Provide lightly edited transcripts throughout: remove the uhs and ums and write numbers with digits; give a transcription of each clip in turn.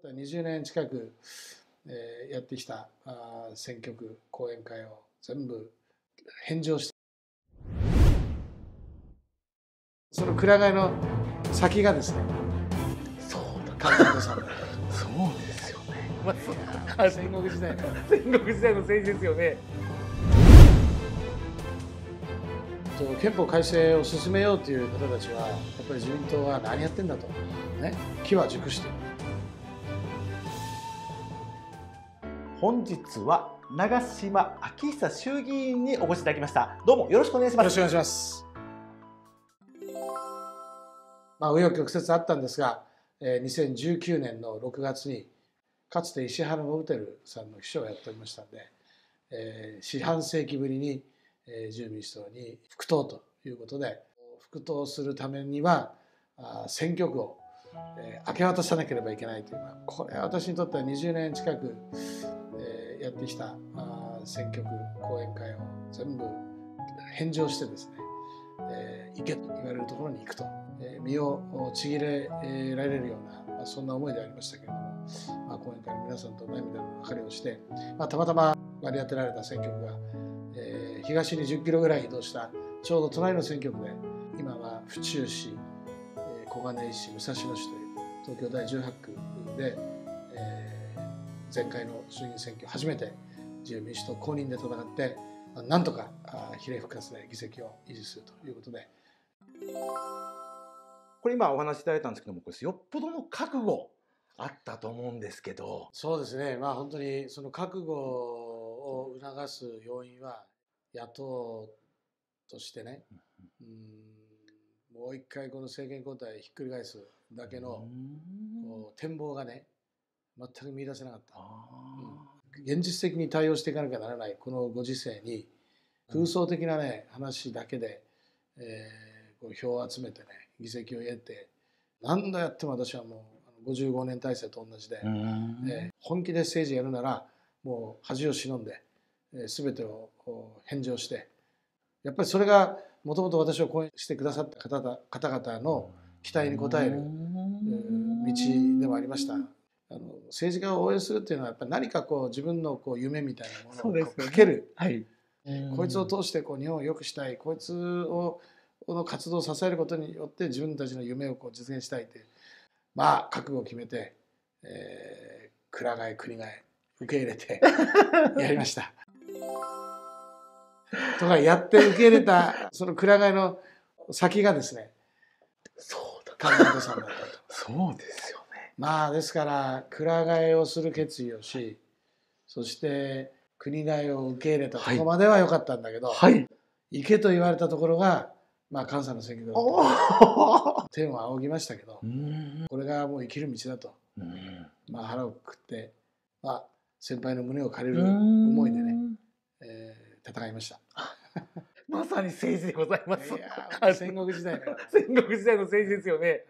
20年近く、やってきた選挙区講演会を全部返上して、そのくら替えの先がですね、 そうだ、 菅さんさんだ。 そうですよね。まあ、戦国時代の戦国時代の政治ですよね。 憲法改正を進めようという方たちは、やっぱり自民党は何やってんだと、ね、機は熟している。 本日は長島昭久衆議院にお越しいただきました。どうもよろしくお願いします。 よろしくお願いします。紆余曲折あったんですが、2019年の6月にかつて石原伸晃さんの秘書をやっておりましたので、四半世紀ぶりに自由民主党に復党ということで、復党するためには選挙区を明け渡さなければいけないという、これは私にとっては20年近くやってきた選挙区講演会を全部返上してですね、行けと言われるところに行くと、身をちぎれられるようなそんな思いでありましたけれども、講演会の皆さんと涙の別れをして、たまたま割り当てられた選挙区が、東に10キロぐらい移動したちょうど隣の選挙区で、今は府中市、小金井市、武蔵野市という東京第18区で、前回の衆議院選挙初めて自由民主党公認で戦って、なんとか比例復活で議席を維持するということで。 これ今お話しいただいたんですけども、これよっぽどの覚悟あったと思うんですけど。 そうですね、本当にその覚悟を促す要因は、野党としてね、もう一回この政権交代ひっくり返すだけの展望がね、全く見出せなかった。現実的に対応していかなきゃならないこのご時世に、空想的なね話だけで、票を集めてね議席を得て、何度やっても私はもう55年体制と同じで、本気で政治やるならもう恥を忍んで、全てを返上して、やっぱりそれがもともと私を講演してくださった方々の期待に応える道でもありました。政治家を応援するっていうのは、やっぱり何か自分の夢みたいなものをかける、こいつを通して日本を良くしたい、こいつの活動を支えることによって自分たちの夢を実現したいという、覚悟を決めて、くら替え国替え受け入れてやりました。とかやって受け入れたそのくら替えの先がですね、菅さんだったと。 そうですよね。 ですからくら替えをする決意をし、そして国替えを受け入れたところまでは良かったんだけど、行けと言われたところが菅さんの選挙区だった。天を仰ぎましたけど、これがもう生きる道だと、腹をくくって、先輩の胸を借りる思いでね、戦いました。 まさに政治でございます。 戦国時代の戦国時代の政治ですよね。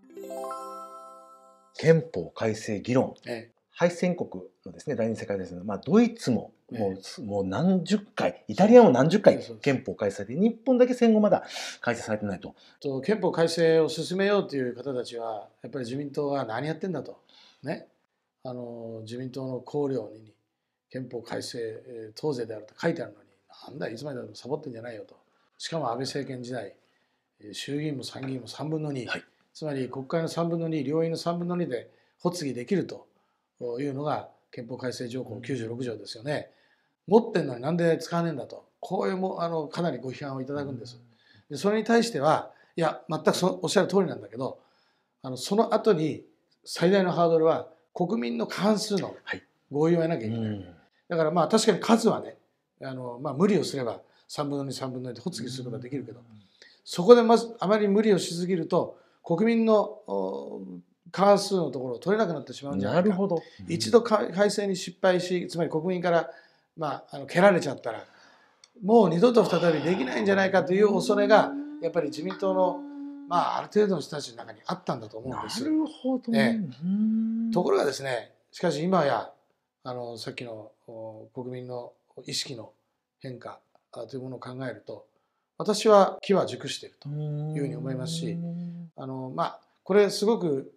憲法改正議論、敗戦国のですね、第二次世界大戦の、ドイツももう何十回、イタリアも何十回憲法改正で、日本だけ戦後まだ改正されてないと。 憲法改正を進めようという方たちは、やっぱり自民党は何やってんだと、ね、自民党の綱領に憲法改正党是であると書いてあるのに、なんだいつまででもサボってんじゃないよと。しかも安倍政権時代、衆議院も参議院も3分の2、つまり国会の3分の2、両院の3分の2で発議できるというのが憲法改正条項96条ですよね。持ってんのになんで使わねえんだと、こういうかなりご批判をいただくんです。でそれに対しては、いや全くおっしゃる通りなんだけど、その後に最大のハードルは国民の過半数の合意を得なきゃいけない。だから確かに数はね、無理をすれば3分の2、3分の2で発議することができるけど、そこでまずあまり無理をしすぎると国民の過半数のところを取れなくなってしまうんじゃないか。一度改正に失敗し、つまり国民から蹴られちゃったらもう二度と再びできないんじゃないかという恐れがやっぱり自民党のある程度の人たちの中にあったんだと思うんです。 なるほど。 ところがですね、しかし今やさっきの国民の意識の変化というものを考えると、私は機は熟しているというふうに思いますし、これすごく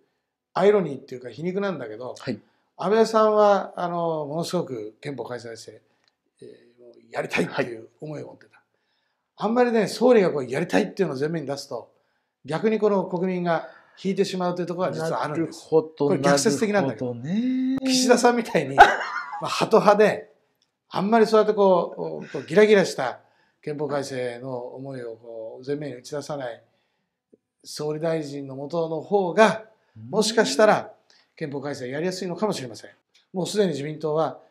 アイロニーっていうか皮肉なんだけど、 はい、 安倍さんはものすごく憲法改正して、やりたいっていう思いを持ってた。あんまりね、総理がこうやりたいっていうのを前面に出すと、逆にこの国民が引いてしまうというところは実はあるんです。これ逆説的なんだけど、岸田さんみたいに、ハト派で、あんまりそうやってこうギラギラした憲法改正の思いをこう前面に打ち出さない総理大臣の下の方が、もしかしたら憲法改正やりやすいのかもしれません。もうすでに自民党は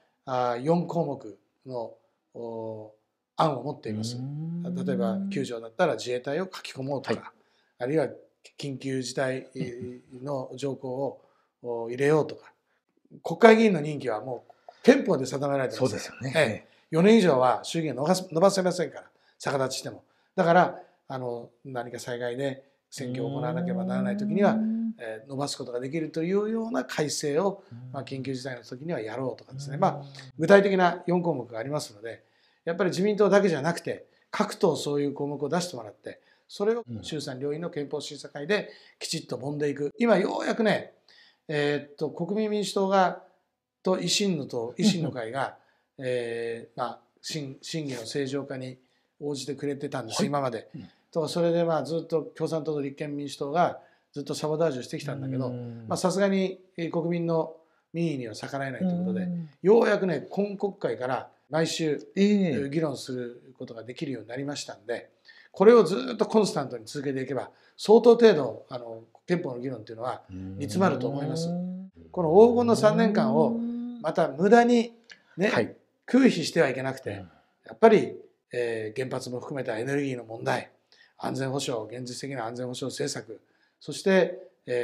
4項目の案を持っています。例えば9条だったら自衛隊を書き込もうとか、はい、あるいは緊急事態の条項を入れようとか、国会議員の任期はもう憲法で定められてます。 そうですよね。 4年以上は衆議院を伸ばせませんから、逆立ちしても。だから何か災害で選挙を行わなければならないときには伸ばすことができるというような改正を、緊急事態の時にはやろうとかですね、具体的な4項目がありますので、やっぱり自民党だけじゃなくて各党そういう項目を出してもらって、それを衆参両院の憲法審査会できちっと揉んでいく。今ようやくね、国民民主党がと維新の会が審議の正常化に応じてくれてたんです、はい、今まで。それでずっと共産党と立憲民主党がずっとサボタージュしてきたんだけど、さすがに国民の民意には逆らえないということで、ようやくね、今国会から毎週議論することができるようになりましたんで、これをずっとコンスタントに続けていけば、相当程度憲法の議論というのは煮詰まると思います。この黄金の3年間をまた無駄にね、はい、空費してはいけなくて、やっぱり、原発も含めたエネルギーの問題、安全保障、現実的な安全保障政策、そして、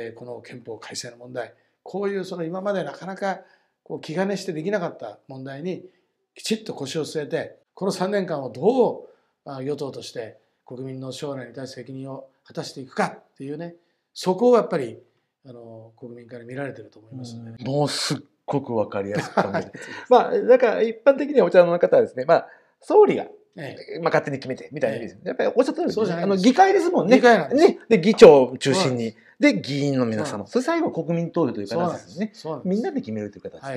この憲法改正の問題、こういう今までなかなか気兼ねしてできなかった問題にきちっと腰を据えて、この3年間をどう与党として国民の将来に対して責任を果たしていくかっていうね、そこをやっぱり国民から見られてると思いますので、ね、 もうすっごく分かりやすく考えてだから一般的にはお茶の方はですね、総理が勝手に決めてみたいな意味です。やっぱりおっしゃったように議会ですもんね。議会なんです。ね、で議長を中心にで議員の皆様、それ最後国民投票という形ですね。みんなで決めるという形で。はい、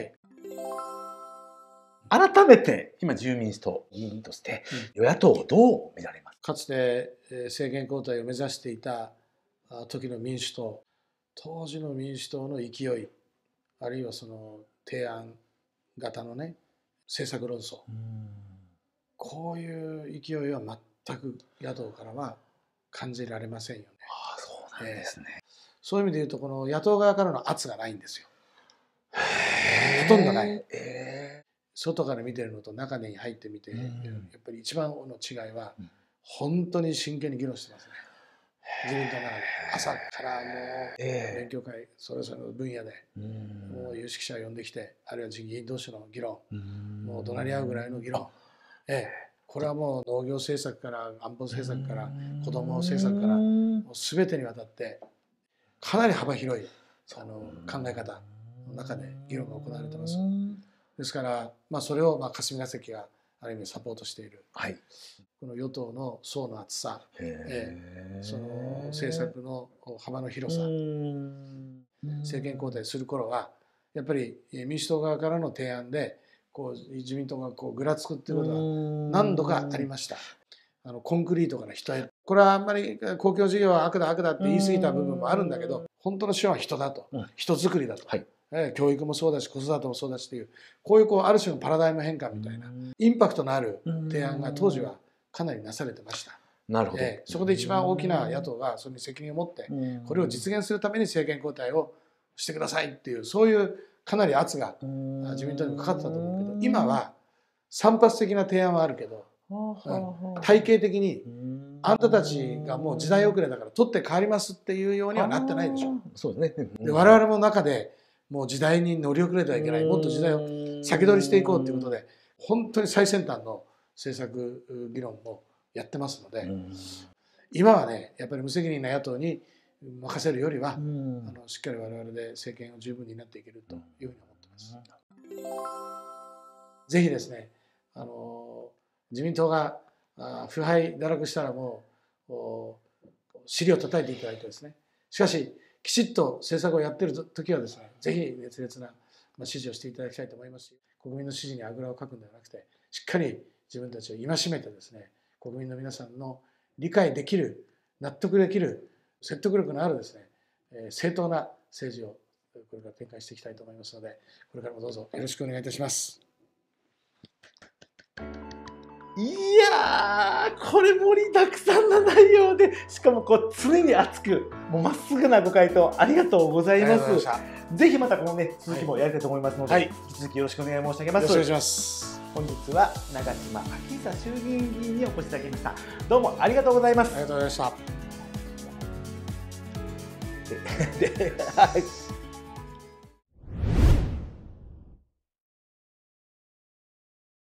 改めて今自由民主党議員として与野党をどう見られますか。 かつて政権交代を目指していた時の民主党、当時の民主党の勢い、あるいは提案型のね政策論争、こういう勢いは全く野党からは感じられませんよね。 そうなんですね。 そういう意味で言うとこの野党側からの圧がないんですよ。ほとんどない。外から見てるのと中に入ってみて、やっぱり一番の違いは本当に真剣に議論してますね。自民党の中で朝からもう勉強会それぞれの分野でもう有識者を呼んできて、あるいは議員同士の議論、もう怒鳴り合うぐらいの議論、これはもう農業政策から安保政策から子ども政策からもう全てにわたってかなり幅広い考え方の中で議論が行われています。ですから、それを霞が関がある意味サポートしている、はい、この与党の層の厚さ、その政策の幅の広さ、政権交代する頃はやっぱり民主党側からの提案で自民党がぐらつくっていうことは何度かありました。コンクリートから人へ、これはあんまり公共事業は悪だ悪だって言い過ぎた部分もあるんだけど、本当の資本は人だと、人づくりだと、はい、教育もそうだし子育てもそうだしっていう、こういうある種のパラダイム変化みたいなインパクトのある提案が当時はかなりなされてました。 なるほど。 そこで一番大きな野党がそれに責任を持ってこれを実現するために政権交代をしてくださいっていう、そういうかなり圧が自民党にもかかってたと思うけど、今は散発的な提案はあるけど、体系的にあんたたちがもう時代遅れだから取って変わりますっていうようにはなってないでしょ。 そうですね。 で我々も中でもう時代に乗り遅れてはいけない、もっと時代を先取りしていこうということで本当に最先端の政策議論もやってますので、今はねやっぱり無責任な野党に任せるよりはしっかり我々で政権を十分に担っていけるというふうに思ってます。ぜひですね、自民党が腐敗堕落したらもう尻を叩いていただいてですね、しかしきちっと政策をやっている時はですね、ぜひ熱烈な支持をしていただきたいと思いますし、国民の支持にあぐらをかくんではなくて、しっかり自分たちを戒めてですね、国民の皆さんの理解できる、納得できる、説得力のあるですね、正当な政治をこれから展開していきたいと思いますので、これからもどうぞよろしくお願いいたします。 いやー、これ盛りだくさんな内容で、しかも常に熱く、もうまっすぐなご回答ありがとうございます。ぜひまたこのね、続きもやりたいと思いますので、引き続きよろしくお願い申し上げます。よろしくお願いします。本日は長島昭久衆議院議員にお越しいただきました。どうもありがとうございます。 ありがとうございました。 はい。